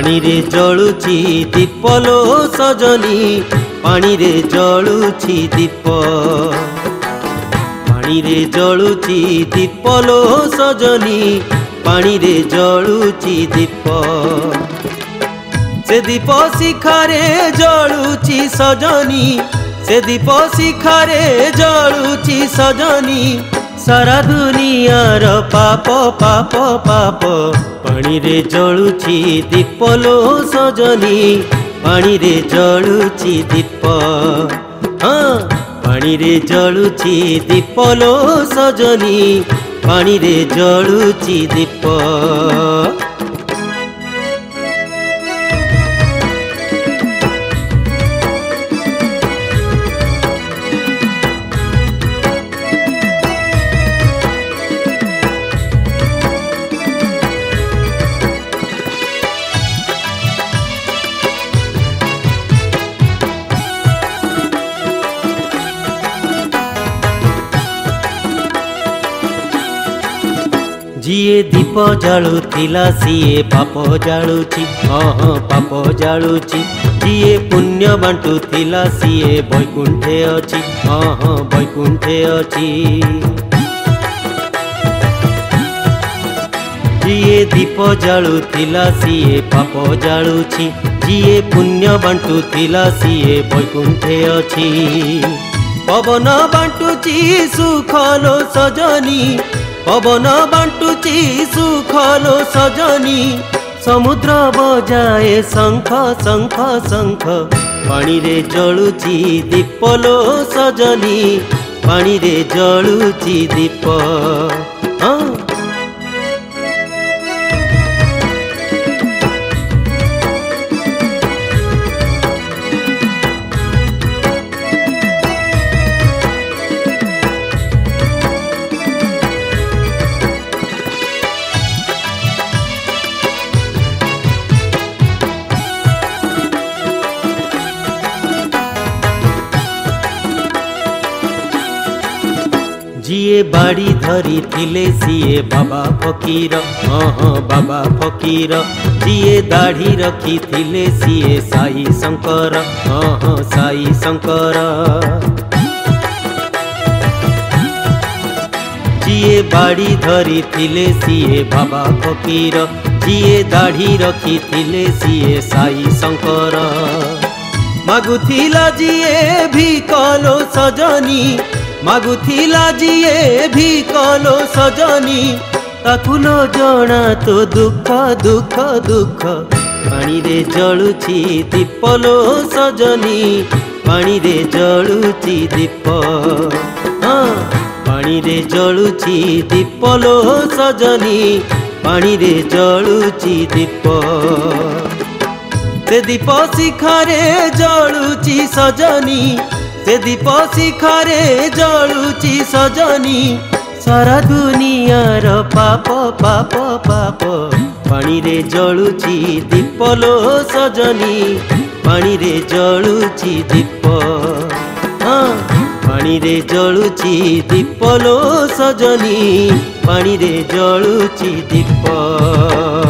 पानी रे जळुची दीप लो सजनी पानी रे जळुची दीप पानी रे जळुची दीप लो सजनी पानी रे जळुची दीप से दीप शिखारे जळुची सजनी से दीप शिखारे जळुची सजनी सारा दुनियार पाप पाप पाप पानी रे जळुची दीप लो सजनी पानी रे जळुची दीप हाँ पानी रे जळुची दीप लो सजनी पानी रे जळुची दीप जिए दीप जालुथिला सीए पाप जालुची हाँ पाप जालुची जिए पुण्य बांटुथिला सीए बैकुंठे अछि हाँ बैकुंठे अछि जिए दीप जालुथिला सीए पाप जालुची जिए पुण्य बांटुथिला सीए बैकुंठे अछि पवन बांटुची सुखलो सजनी पवन बांटुची सुखलो सजनी समुद्र बजाए शंख शंख शंख पानी रे जळुची दीप लो सजनी पानी रे जळुची दीप हाँ जिए बाड़ी धरी थिले सीए बाबा फकीर हाँ बाबा फकीर जिए दाढ़ी रखी थिले सीए साई शंकर हाँ साई शंकर जिए बाड़ी धरी थिले सीए बाबा फकीर जिए दाढ़ी रखी थिले सीए साई शंकर मागुथिला जिए भी कलो सजनी मागुथिला जिए भी कलो सजनी ताकुलो जना तो दुख दुख दुख पानी रे जळुची दीप लो सजनी पानी रे जळुची दीप हाँ पानी रे जळुची दीप लो सजनी पानी रे जळुची दीप से दीप शिखारे जळुची सजनी से दीप शिखारे जळुची सजनी सारा दुनियार पाप पाप पाप पानी रे जळुची दीप लो सजनी पानी रे जळुची दीप हाँ पानी रे जळुची दीप लो सजनी पानी रे जळुची दीप।